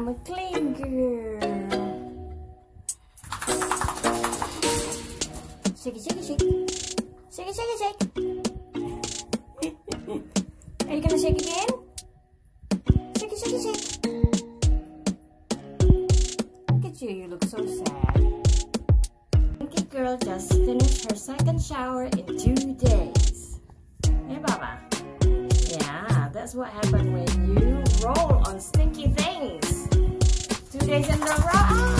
I'm a clean girl. Shake it, shake it, shake it. Shake it, shake it, shake. Are you gonna shake again? Shake it, shake it, shake. Look at you, you look so sad. Pinky girl just finished her second shower in 2 days. Hey, Baba. Yeah, that's what happened when you roll on stinky things. 2 days in a row.